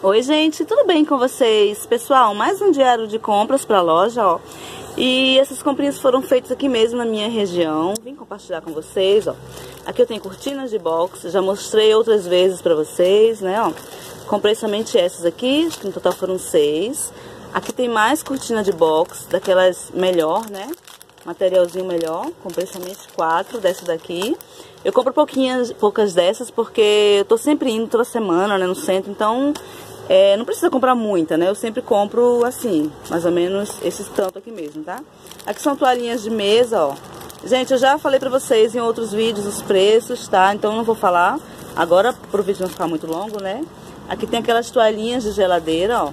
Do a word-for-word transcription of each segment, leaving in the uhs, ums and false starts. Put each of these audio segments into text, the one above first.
Oi gente, tudo bem com vocês? Pessoal, mais um diário de compras pra loja, ó. E essas comprinhas foram feitas aqui mesmo na minha região. Vim compartilhar com vocês, ó. Aqui eu tenho cortinas de box, já mostrei outras vezes pra vocês, né, ó. Comprei somente essas aqui, que no total foram seis. Aqui tem mais cortina de box, daquelas melhor, né? Materialzinho melhor. Comprei somente quatro dessas daqui. Eu compro pouquinhas, poucas dessas porque eu tô sempre indo toda semana, né, no centro, então é, não precisa comprar muita, né? Eu sempre compro assim, mais ou menos esses tanto aqui mesmo, tá? Aqui são toalhinhas de mesa, ó. Gente, eu já falei pra vocês em outros vídeos os preços, tá? Então não vou falar agora pro vídeo não ficar muito longo, né? Aqui tem aquelas toalhinhas de geladeira, ó.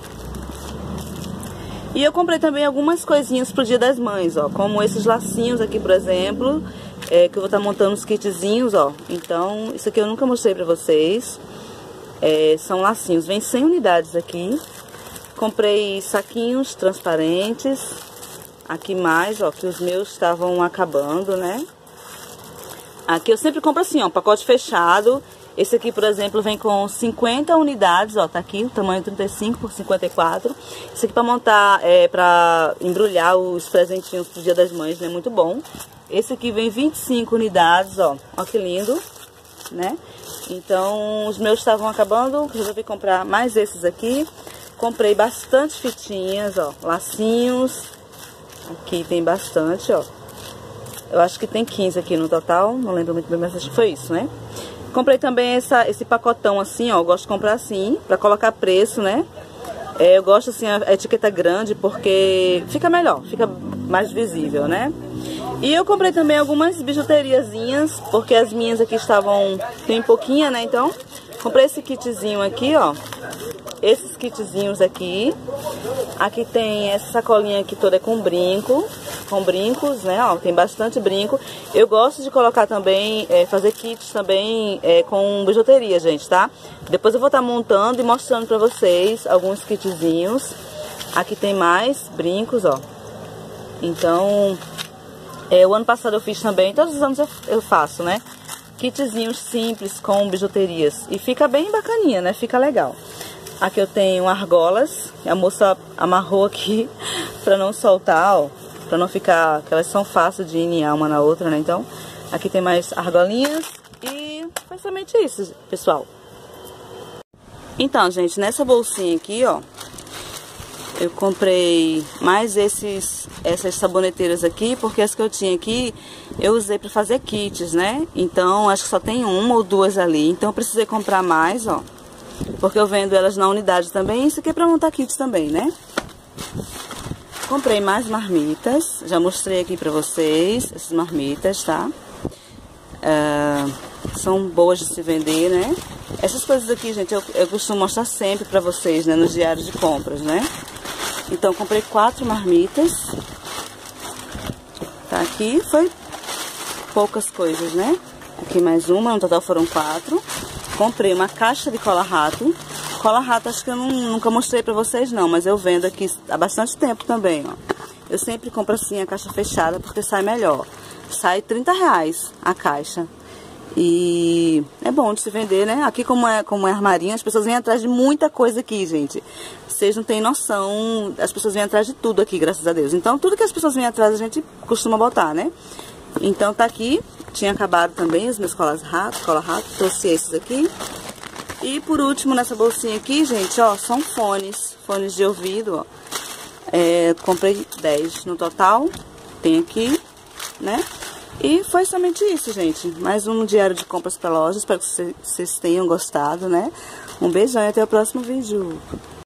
E eu comprei também algumas coisinhas pro Dia das Mães, ó. Como esses lacinhos aqui, por exemplo, é, que eu vou estar montando os kitzinhos, ó. Então, isso aqui eu nunca mostrei pra vocês. É, são lacinhos, vem cem unidades aqui. Comprei saquinhos transparentes. Aqui mais, ó, que os meus estavam acabando, né? Aqui eu sempre compro assim, ó, pacote fechado. Esse aqui, por exemplo, vem com cinquenta unidades, ó, tá aqui, o tamanho trinta e cinco por cinquenta e quatro. Esse aqui pra montar, é, pra embrulhar os presentinhos pro Dia das Mães, né, muito bom. Esse aqui vem vinte e cinco unidades, ó, ó que lindo, né? Então, os meus estavam acabando, resolvi comprar mais esses aqui. Comprei bastante fitinhas, ó, lacinhos. Aqui tem bastante, ó. Eu acho que tem quinze aqui no total, não lembro muito bem, mas acho que foi isso, né? Comprei também essa, esse pacotão assim, ó, eu gosto de comprar assim, pra colocar preço, né? É, eu gosto assim, a etiqueta grande, porque fica melhor, fica mais visível, né? E eu comprei também algumas bijuteriazinhas, porque as minhas aqui estavam, tem pouquinha, né? Então, comprei esse kitzinho aqui, ó. Esses kitzinhos aqui. Aqui tem essa sacolinha aqui toda com brinco, com brincos, né? Ó, tem bastante brinco. Eu gosto de colocar também, é, fazer kits também é, com bijuteria, gente, tá? Depois eu vou estar montando e mostrando pra vocês alguns kitzinhos. Aqui tem mais brincos, ó. Então, é, o ano passado eu fiz também, todos os anos eu, eu faço, né? Kitzinhos simples com bijuterias. E fica bem bacaninha, né? Fica legal. Aqui eu tenho argolas, a moça amarrou aqui pra não soltar, ó. Pra não ficar, que elas são fáceis de iniar uma na outra, né? Então, aqui tem mais argolinhas e foi somente isso, pessoal. Então, gente, nessa bolsinha aqui, ó, eu comprei mais esses, essas saboneteiras aqui, porque as que eu tinha aqui, eu usei pra fazer kits, né? Então, acho que só tem uma ou duas ali, então eu precisei comprar mais, ó. Porque eu vendo elas na unidade também. Isso aqui é pra montar kits também, né? Comprei mais marmitas. Já mostrei aqui pra vocês essas marmitas, tá? Uh, são boas de se vender, né? Essas coisas aqui, gente, eu, eu costumo mostrar sempre pra vocês, né? Nos diários de compras, né? Então, comprei quatro marmitas. Tá aqui. Foi poucas coisas, né? Aqui mais uma. No total foram quatro. Comprei uma caixa de cola-rato. Cola-rato acho que eu não, nunca mostrei pra vocês não, mas eu vendo aqui há bastante tempo também, ó. Eu sempre compro assim a caixa fechada porque sai melhor. Sai trinta reais a caixa. E é bom de se vender, né? Aqui como é, como é armarinho, as pessoas vêm atrás de muita coisa aqui, gente. Vocês não têm noção, as pessoas vêm atrás de tudo aqui, graças a Deus. Então tudo que as pessoas vêm atrás a gente costuma botar, né? Então tá aqui. Tinha acabado também os meus colas-rato, cola-rato, trouxe esses aqui. E por último, nessa bolsinha aqui, gente, ó, são fones, fones de ouvido, ó. É, comprei dez no total, tem aqui, né? E foi somente isso, gente. Mais um diário de compras pra loja, espero que vocês tenham gostado, né? Um beijão e até o próximo vídeo.